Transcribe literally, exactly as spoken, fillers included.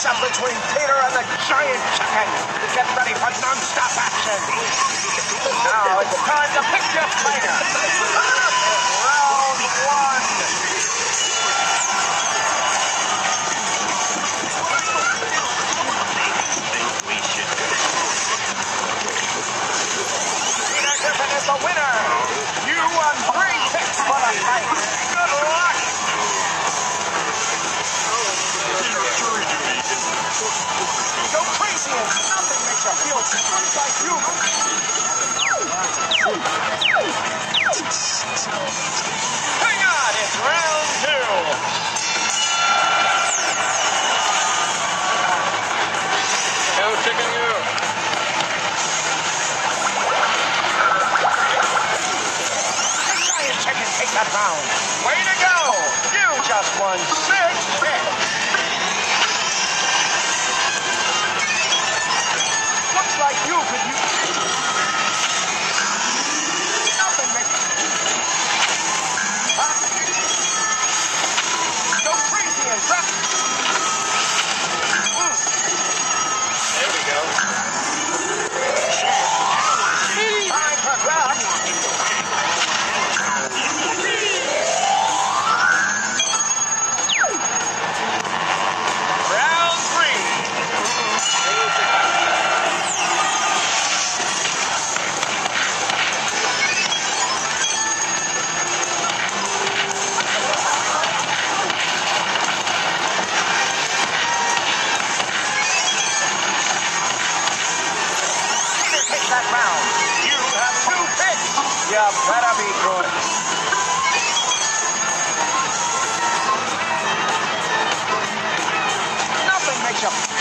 matchup between Peter and the Giant Chicken. Get ready for non-stop action. Now it's time to pick your player. Round one. Peter Griffin is the winner. You won three picks for the fight. Good luck. Go crazy and nothing makes you feel just like you. Hang on, it's round two. Go chicken you. The Giant Chicken take that round. Way to go. You just won six picks. Looks like you could use nothing makes huh? Go crazy and grab. Mm. There we go. Time for grab. Round three. Take that round. You have two picks. You better be good. Nothing makes you